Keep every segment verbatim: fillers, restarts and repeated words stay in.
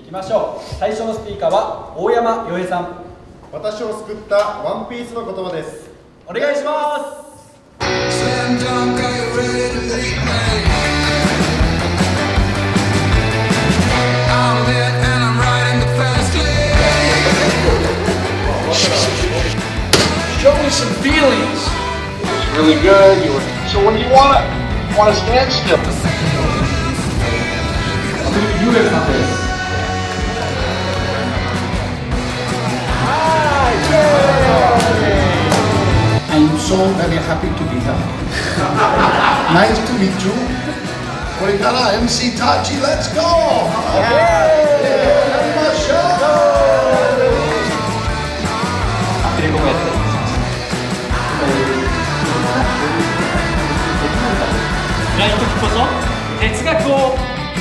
きましょう。最初のスピーカーは大山洋平さん。 私を救ったワンピースの言葉です。 お願いします。 Show me some feelings. It was really good. You were, so when you want to want to stand still. I'm so very happy to be here. Nice to meet you. これから エムシー タッチ Let's go! やりましょう。 アフレコもやったりしました。辛い時こそ哲学を。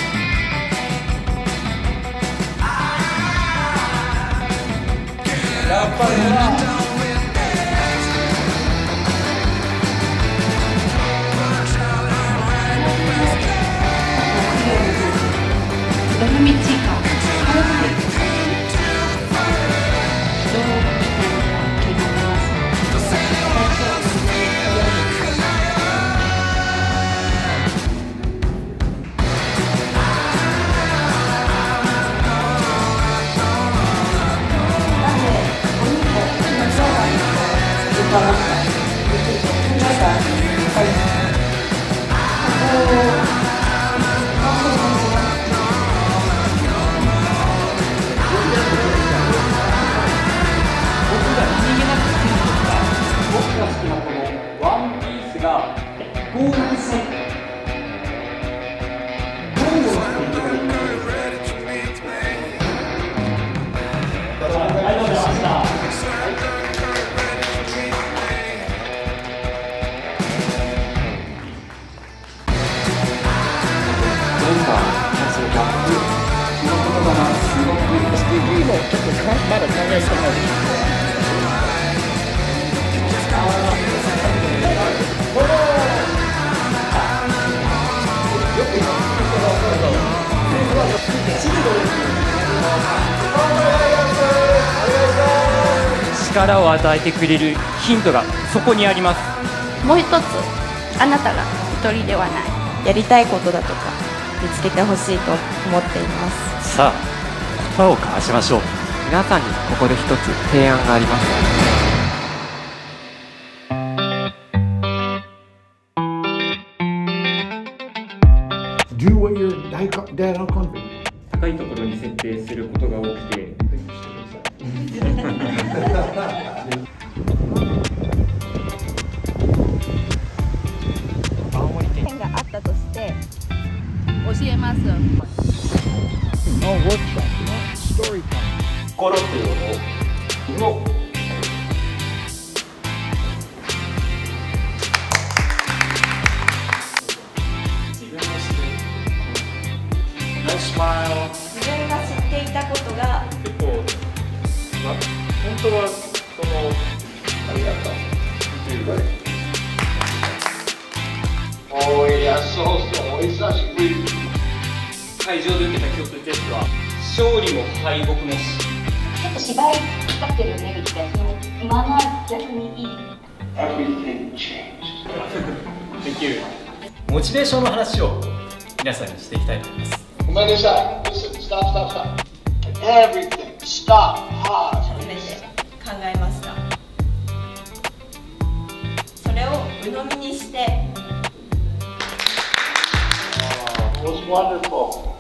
やっぱりな。 どの道か変わらない。どうなるか決まります。なんでお肉を今商売に伺った。皆さん、はい。ここをワンピースがゴールセット。ゴールのスピードがいい。ありがとうございました。メンバーのそのギャップ、その言葉がすごく エスティーブイ もちょっとまだ考えてない。 力を与えてくれるヒントがそこにあります。 もう一つ、あなたが一人ではない、やりたいことだとか見つけてほしいと思っています。 さあ、言葉を交わしましょう。皆さんにここで一つ提案があります。 Do what your dad uncle did. 高いところに設定することが多くて青森県があったとして教えます。 No workshop, no story time. 心というのを自分の知る自分が知っていたことが結構、ま、本当はそのありがとうっていうかおいやそうそうお久しぶり。 会場で受けた共通テストは勝利も敗北もしちょっと芝居かかってるねみたいな、今のは逆にいい。 Everything changed. Thank you. モチベーションの話を皆さんにしていきたいと思います。 ごめんなさい。Listen, stop, stop, stop. Everything, stop, pause. 初めて考えました。それを鵜呑みにして。 It was wonderful.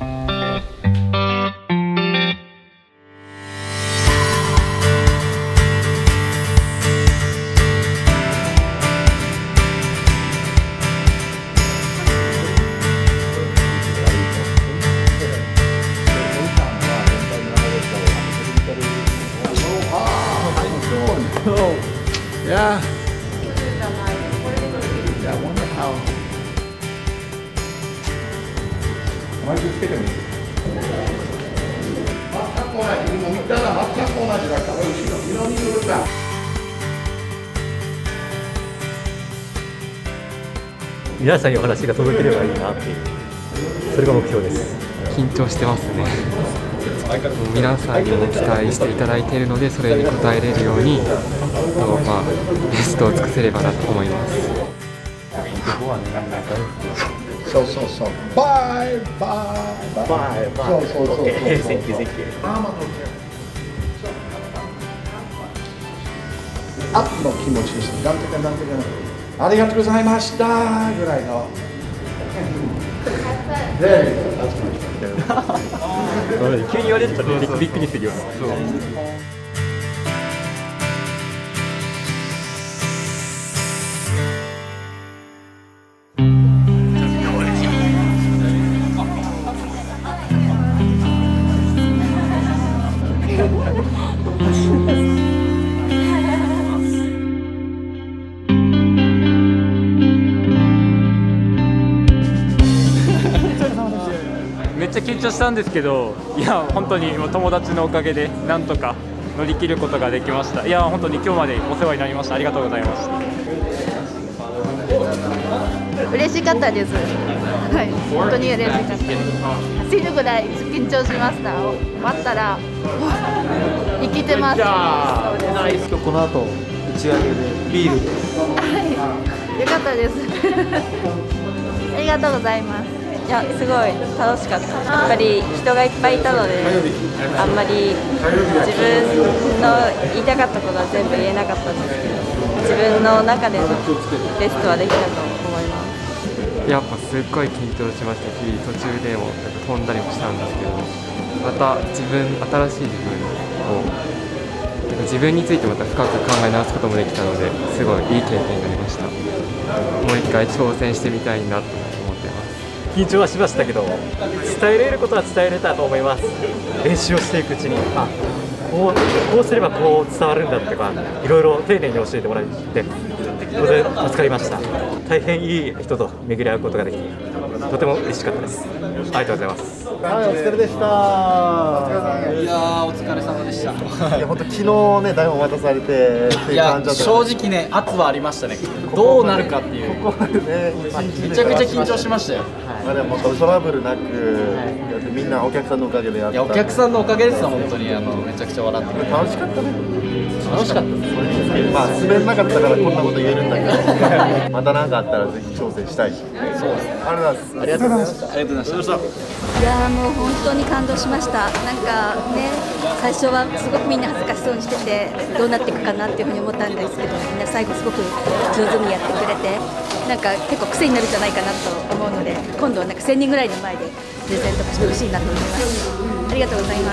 Yeah. Yeah, I wonder how. Why did you fit him? 全く同じ。今見たら全く同じだから、後ろ、色に塗るか。 皆さんにお話が届ければいいなっていう、それが目標です。 緊張してますね。 皆さんにも期待していただいているので、それに応えれるように、まあ、ベストを尽くせればなと思います。 そうそうそう。バイバイバイ。そうそうそうそう。アップの気持ちです。なんていうかなんていうか、ありがとうございましたぐらいの。 急に言われるとびっくりするよ。めっちゃ緊張したんですけど、いや本当に友達のおかげでなんとか乗り切ることができました。いや本当に今日までお世話になりました。ありがとうございました。 嬉しかったです。はい、本当に嬉しかった。走るぐらい緊張しました。終わったら生きてます。 ナイス。この後打ち上げでビールで。 はい、よかったです。ありがとうございます。 いや、すごい楽しかった。やっぱり人がいっぱいいたので、あんまり自分の言いたかったことは全部言えなかったんですけど、自分の中でのベストはできたと思います。 やっぱすっごい緊張しましたし、途中でも飛んだりもしたんですけど、また自分、新しい自分を、自分についてまた深く考え直すこともできたので、すごいいい経験になりました。もう一回挑戦してみたいなと思ってます。 緊張はしましたけど、伝えれることは伝えれたと思います。練習をしていくうちに、あ、こう、こうすればこう伝わるんだとか、いろいろ丁寧に教えてもらって、当然助かりました。大変いい人と巡り合うことができて、とても嬉しかったです。ありがとうございます。 はい、お疲れでした。 いやー、お疲れ様でした。 いや、本当昨日ね、台本渡されてっていう感じだった。 正直ね、圧はありましたね。どうなるかっていう。 ここまでね、 めちゃくちゃ緊張しましたよ。 まあでもトラブルなく、みんなお客さんのおかげでやった。 いや、お客さんのおかげですよ、本当にあのめちゃくちゃ笑って。 楽しかったね。 楽しかったです。 まあ滑んなかったからこんなこと言えるんだけど、また何かあったらぜひ挑戦したいし。そうです。ありがとうございます。 ありがとうございました。ありがとうございました。 いやーもう本当に感動しました。なんかね、最初はすごくみんな恥ずかしそうにしててどうなっていくかなっていうふうに思ったんですけど、みんな最後すごく上手にやってくれて、なんか結構癖になるんじゃないかなと思うので、今度はなんかせんにんぐらいの前でプレゼントしてほしいなと思います。ありがとうございます。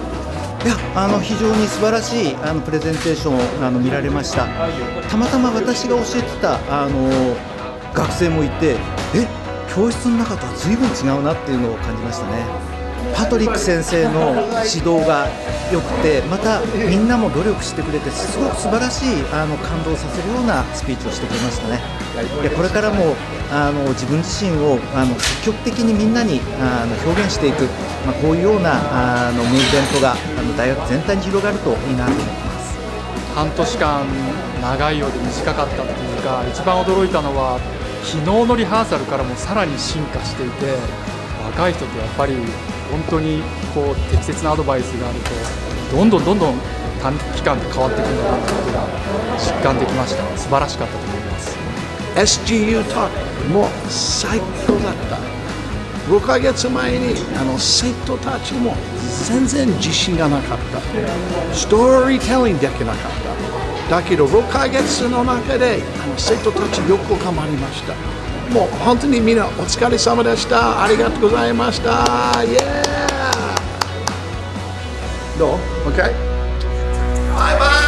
いや、あの非常に素晴らしいあのプレゼンテーションをあの見られました。たまたま私が教えてたあの学生もいて、え、教室の中とは随分違うなっていうのを感じましたね。パトリック先生の指導が良くて、またみんなも努力してくれて、すごく素晴らしいあの感動させるようなスピーチをしてくれましたね。でこれからもあの自分自身をあの積極的にみんなにあの表現していく、まあ、こういうようなあのムーブメントがあの大学全体に広がるといいなと思ってます。 半年間長いようで短かったっていうか、一番驚いたのは昨日のリハーサルからもさらに進化していて、若い人ってやっぱり本当にこう適切なアドバイスがあるとどんどんどんどん短期間で変わっていくんだなということが実感できました。素晴らしかったと思います。 エスジーユー トークも最高だった。ろっかげつまえにあの生徒たちも全然自信がなかった。ストーリーテリングできなかった。だけどろっかげつの中であの生徒たちよく頑張りました。もう本当にみんなお疲れ様でした。ありがとうございました。イエー。どう？ OK？ バイバイ。